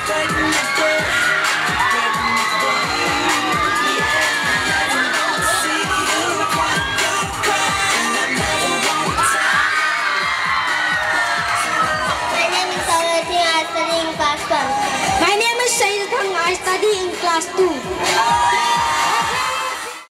My name is Singda Dam. I study in class 2.